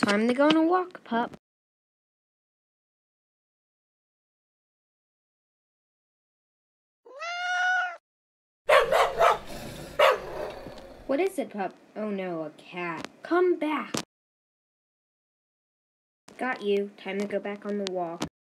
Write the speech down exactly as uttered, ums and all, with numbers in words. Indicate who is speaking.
Speaker 1: Time to go on a walk, pup. What is it, pup? Oh no, a cat. Come back. Got you. Time to go back on the walk.